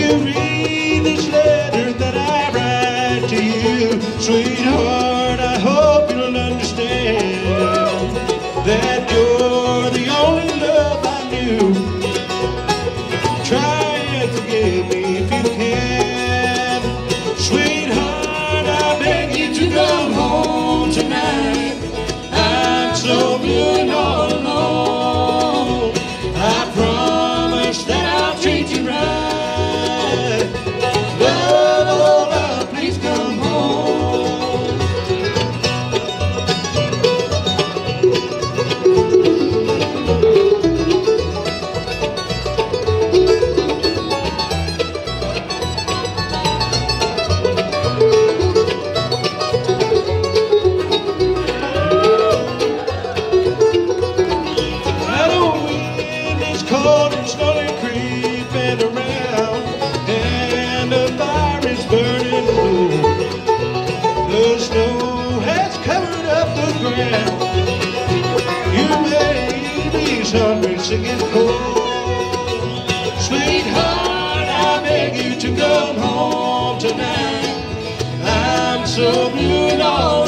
you read this letter that I write to you, sweetheart, I hope you'll understand that you're the only love I knew. Try and forgive me if you can. Sweetheart, I beg you to come home tonight. I'm so blue and all alone. I promise that I'll treat you right. Love, oh love, please come home. Cold and slowly creeping around, and the fire is burning low. The snow has covered up the ground. Your baby's hungry, sick and cold. Sweetheart, I beg you to come home tonight. I'm so blue and all